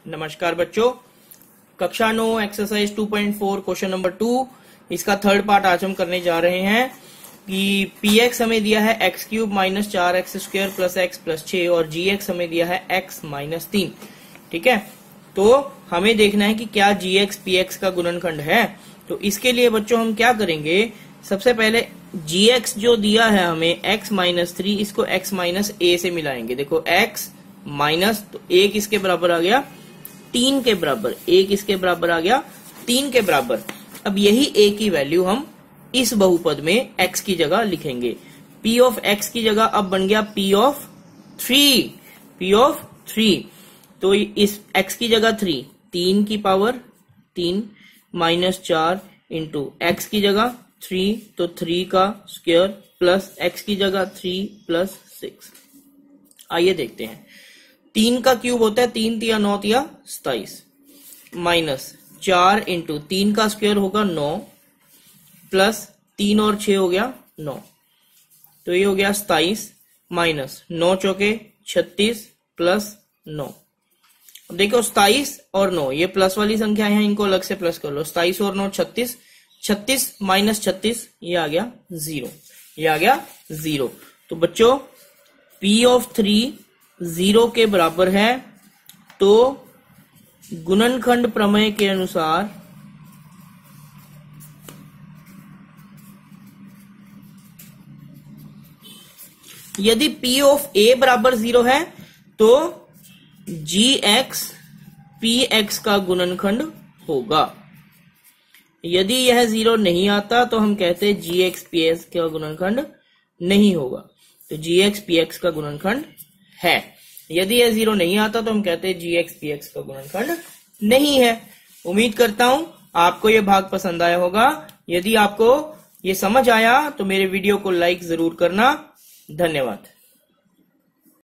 नमस्कार बच्चों, कक्षा 9 एक्सरसाइज 2.4 क्वेश्चन नंबर 2 इसका थर्ड पार्ट आज हम करने जा रहे हैं कि px हमें दिया है x cube minus 4x square plus x plus 6 और gx हमें दिया है x माइनस 3। ठीक है, तो हमें देखना है कि क्या gx px का गुणनखंड है। तो इसके लिए बच्चों हम क्या करेंगे, सबसे पहले gx जो दिया है हमें x माइनस 3, इसको x माइनस a से मिलाएंगे। देखो x माइनस, तो 1 इसके बराबर आ गया 3 के बराबर, 1 इसके बराबर आ गया 3 के बराबर। अब यही a की वैल्यू हम इस बहुपद में x की जगह लिखेंगे। p ऑफ x की जगह अब बन गया p ऑफ 3। तो इस x की जगह 3 की पावर 3 माइनस 4 इंटू x की जगह 3, तो 3 का स्क्वायर प्लस x की जगह 3 प्लस 6। आइए देखते हैं, 3 का क्यूब होता है 3 तिया 9 तिया 27 माइनस 4 इंटू 3 का स्क्वायर होगा 9 प्लस 3 और 6 हो गया 9, तो ये हो गया 27 माइनस 9 चौके 36 प्लस 9। अब देखो 27 और 9 ये प्लस वाली संख्या है, इनको अलग से प्लस कर लो। 27 और 9 36, 36 माइनस 36 ये आ गया 0, ये आ गया 0। तो बच्चों p ऑफ 3 0 के बराबर है, तो गुणनखंड प्रमेय के अनुसार यदि p ऑफ a बराबर 0 है तो gx px का गुणनखंड होगा। यदि यह 0 नहीं आता तो हम कहते हैं gx px का गुणनखंड नहीं होगा, तो gx px का गुणनखंड है। यदि यह 0 नहीं आता तो हम कहते हैं gx px का गुणनखंड नहीं है। उम्मीद करता हूं आपको यह भाग पसंद आया होगा। यदि आपको ये समझ आया तो मेरे वीडियो को लाइक जरूर करना। धन्यवाद।